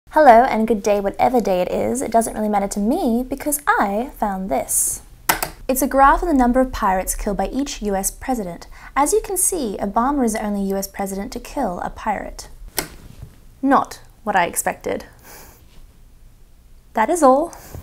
Hello and good day whatever day it is. It doesn't really matter to me because I found this. It's a graph of the number of pirates killed by each US president. As you can see, Obama is the only US president to kill a pirate. Not what I expected. That is all.